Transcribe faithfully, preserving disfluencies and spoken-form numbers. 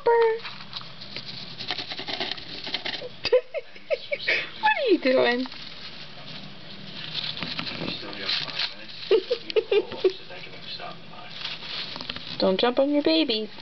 Hopper! What are you doing? Don't jump on your babies.